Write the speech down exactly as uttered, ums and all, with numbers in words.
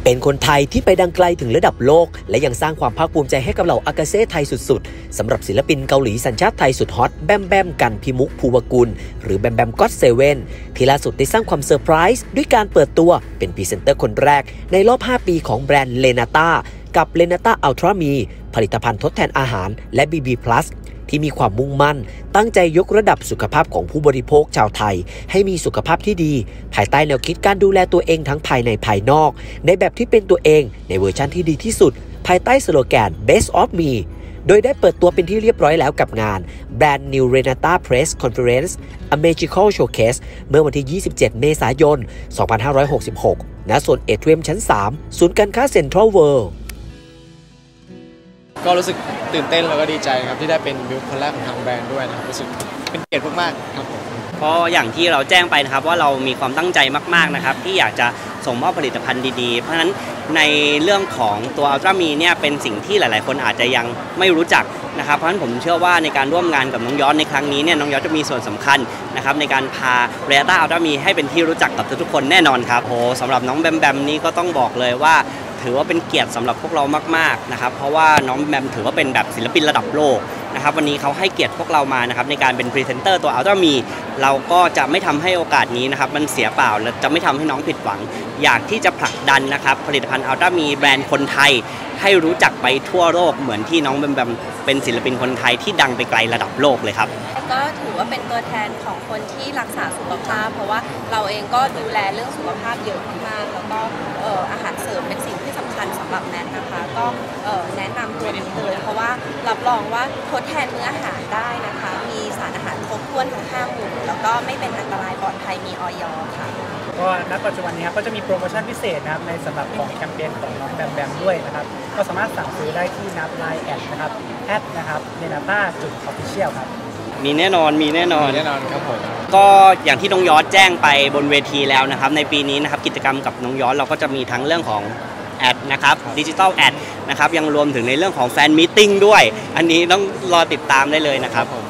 เป็นคนไทยที่ไปดังไกลถึงระดับโลกและยังสร้างความภาคภูมิใจให้กับเหล่าอากาเซ่ไทยสุดๆสำหรับศิลปินเกาหลีสัญชาติไทยสุดฮอตแบมแบมกันพิมุกภูวกุลหรือแบมแบมก็อตเซเว่นที่ล่าสุดได้สร้างความเซอร์ไพรส์ด้วยการเปิดตัวเป็นพรีเซนเตอร์คนแรกในรอบห้าปีของแบรนด์เลนาต้ากับเลนาต้าอัลตร้ามีผลิตภัณฑ์ทดแทนอาหารและ บี บี พลัส ที่มีความมุ่งมั่นตั้งใจยกระดับสุขภาพของผู้บริโภคชาวไทยให้มีสุขภาพที่ดีภายใต้แนวคิดการดูแลตัวเองทั้งภายในภายนอกในแบบที่เป็นตัวเองในเวอร์ชันที่ดีที่สุดภายใต้สโลแกน Best of Me โดยได้เปิดตัวเป็นที่เรียบร้อยแล้วกับงาน Brand New Renata Press Conference A Magical Showcase เมื่อวันที่ ยี่สิบเจ็ด เมษายน สองพันห้าร้อยหกสิบหก ณ โซนเอเทียมชั้น สาม ศูนย์การค้าเซ็นทรัลเวิลด์ก็รู้สึกตื่นเต้นแล้วก็ดีใจครับที่ได้เป็นบิวคนแรกของทางแบรนด์ด้วยนะครับรู้สึกเป็นเกียรติมากๆครับผมเพราะอย่างที่เราแจ้งไปนะครับว่าเรามีความตั้งใจมากๆนะครับที่อยากจะส่งมอบผลิตภัณฑ์ดีๆเพราะฉะนั้นในเรื่องของตัวอัลตร้ามีเนี่ยเป็นสิ่งที่หลายๆคนอาจจะยังไม่รู้จักนะครับเพราะฉะนั้นผมเชื่อว่าในการร่วมงานกับน้องย้อนในครั้งนี้เนี่ยน้องย้อนจะมีส่วนสำคัญนะครับในการพาเรต้าอัลตร้ามีให้เป็นที่รู้จักกับทุกๆคนแน่นอนครับโอ้สำหรับน้องแบมแบมนี้ก็ต้องบอกเลยว่าถือว่าเป็นเกียรติสำหรับพวกเรามากๆนะครับเพราะว่าน้องแบมถือว่าเป็นแบบศิลปินระดับโลกนะครับวันนี้เขาให้เกียรติพวกเรามานะครับในการเป็นพรีเซนเตอร์ตัวอัลตร้ามีเราก็จะไม่ทำให้โอกาสนี้นะครับมันเสียเปล่าและจะไม่ทำให้น้องผิดหวังอยากที่จะผลักดันนะครับผลิตภัณฑ์อัลตร้ามีแบรนด์คนไทยให้รู้จักไปทั่วโลกเหมือนที่น้องแบมแบมเป็นศิลปินคนไทยที่ดังไปไกลระดับโลกเลยครับก็ถือว่าเป็นตัวแทนของคนที่รักษาสุขภาพเพราะว่าเราเองก็ดูแลเรื่องสุขภาพเยอะมากแล้วก็อาหารเสริมเป็นสิ่งที่สำคัญสำหรับแนทนะคะก็แนะนำตัวนี้เลยเพราะว่ารับรองว่าทดแทนมื้ออาหารได้นะคะมีสารอาหารครบถ้วนทั้งห้าหมู่แล้วก็ไม่เป็นอันตรายปลอดภัยมีออยค่ะก็ณปัจจุบันนี้ก็จะมีโปรโมชั่นพิเศษนะครับในสำหรับของแคมเปญของน้องแบมแบมด้วยนะครับก็สามารถสั่งซื้อได้ที่นับไลน์แอดนะครับแอดนะครับเนนาต้าจุดออฟฟิเชียลครับมีแน่นอนมีแน่นอนแน่นอนครับผมก็อย่างที่น้องยอดแจ้งไปบนเวทีแล้วนะครับในปีนี้นะครับกิจกรรมกับน้องยอดเราก็จะมีทั้งเรื่องของแอดนะครับดิจิทัลแอดนะครับยังรวมถึงในเรื่องของแฟนมีตติ้งด้วยอันนี้ต้องรอติดตามได้เลยนะครับ